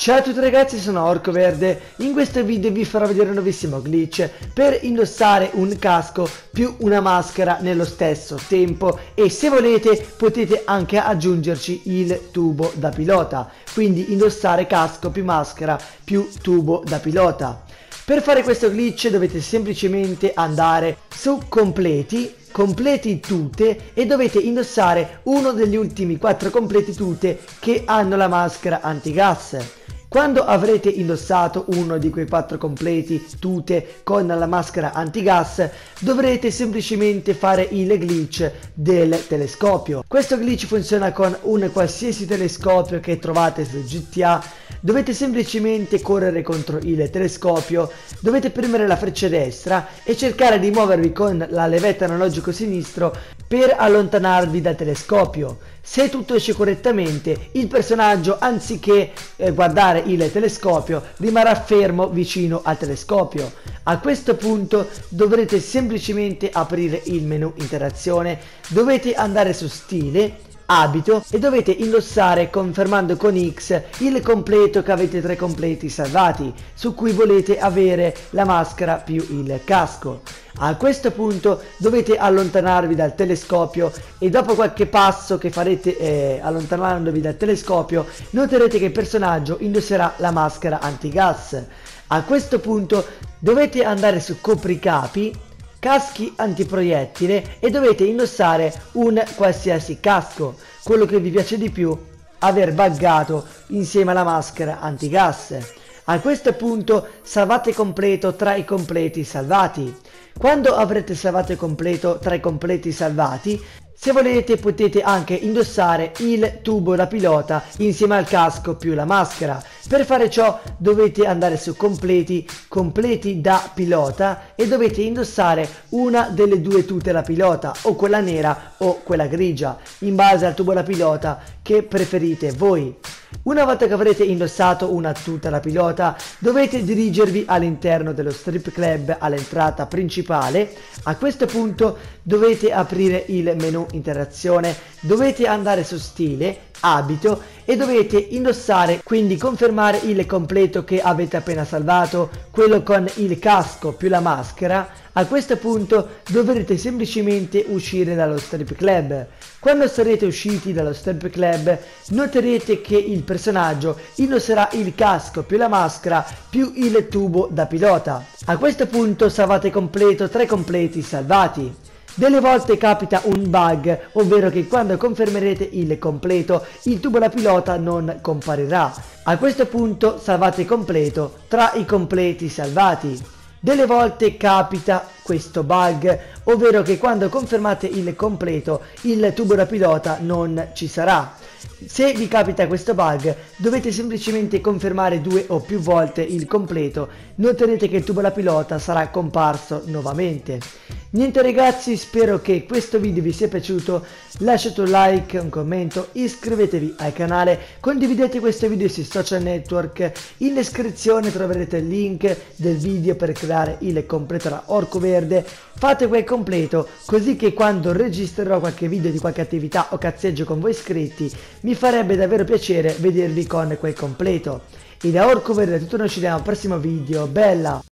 Ciao a tutti ragazzi, sono Orco Verde. In questo video vi farò vedere un nuovissimo glitch per indossare un casco più una maschera nello stesso tempo, e se volete potete anche aggiungerci il tubo da pilota, quindi indossare casco più maschera più tubo da pilota. Per fare questo glitch dovete semplicemente andare su completi tute e dovete indossare uno degli ultimi 4 completi tute che hanno la maschera antigas. Quando avrete indossato uno di quei 4 completi tute con la maschera antigas, dovrete semplicemente fare il glitch del telescopio. Questo glitch funziona con un qualsiasi telescopio che trovate su GTA. Dovete semplicemente correre contro il telescopio, dovete premere la freccia destra e cercare di muovervi con la levetta analogico sinistro per allontanarvi dal telescopio. Se tutto esce correttamente, il personaggio, anziché guardare il telescopio, rimarrà fermo vicino al telescopio. A questo punto dovrete semplicemente aprire il menu interazione, dovete andare su stile, abito e dovete indossare, confermando con X, il completo che avete tra i completi salvati, su cui volete avere la maschera più il casco. A questo punto dovete allontanarvi dal telescopio e dopo qualche passo che farete allontanandovi dal telescopio, noterete che il personaggio indosserà la maschera antigas. A questo punto dovete andare su copricapi, caschi antiproiettile e dovete indossare un qualsiasi casco, quello che vi piace di più aver buggato insieme alla maschera antigas. A questo punto salvate completo tra i completi salvati. Quando avrete salvato completo tra i completi salvati, se volete potete anche indossare il tubo da pilota insieme al casco più la maschera. Per fare ciò dovete andare su completi da pilota e dovete indossare una delle due tute da pilota, o quella nera o quella grigia, in base al tubo da pilota che preferite voi. Una volta che avrete indossato una tuta da pilota, dovete dirigervi all'interno dello strip club all'entrata principale. A questo punto dovete aprire il menu interazione, dovete andare su stile, abito e dovete indossare, quindi confermare il completo che avete appena salvato, quello con il casco più la maschera. A questo punto dovrete semplicemente uscire dallo strip club. Quando sarete usciti dallo strip club, noterete che il personaggio indosserà il casco più la maschera più il tubo da pilota. A questo punto salvate completo tra i completi salvati. Delle volte capita un bug, ovvero che quando confermerete il completo, il tubo da pilota non comparirà. A questo punto salvate completo tra i completi salvati. Delle volte capita questo bug, ovvero che quando confermate il completo, il tubo da pilota non ci sarà. Se vi capita questo bug, dovete semplicemente confermare 2 o più volte il completo, noterete che il tubo da pilota sarà comparso nuovamente. Niente ragazzi, spero che questo video vi sia piaciuto, lasciate un like, un commento, iscrivetevi al canale, condividete questo video sui social network, in descrizione troverete il link del video per creare il completo da Orco Verde. Fate quel completo così che quando registrerò qualche video di qualche attività o cazzeggio con voi iscritti, mi farebbe davvero piacere vedervi con quel completo. E da Orco Verde è tutto, noi ci vediamo al prossimo video, bella!